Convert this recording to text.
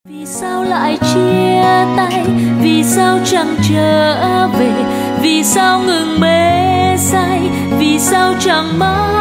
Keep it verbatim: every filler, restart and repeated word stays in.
Vì sao lại chia tay, vì sao chẳng trở về, vì sao ngừng mê say, vì sao chẳng mãi